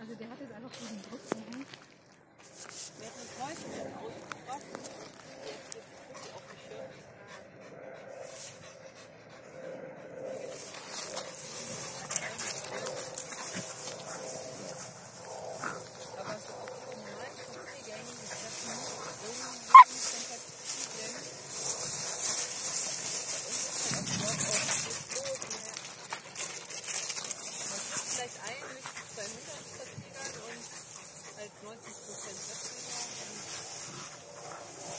Also der hat jetzt einfach so den Druck. Wir hatten das Häuschen ausgebracht. Jetzt wird die Kutte aufgeschirmt. Aber so auf die normalen Spaziergängen ist das nicht irgendwie kontaktieren. Vielleicht ein mit 200 Spaziergängen und halt 90% Wettbewerb.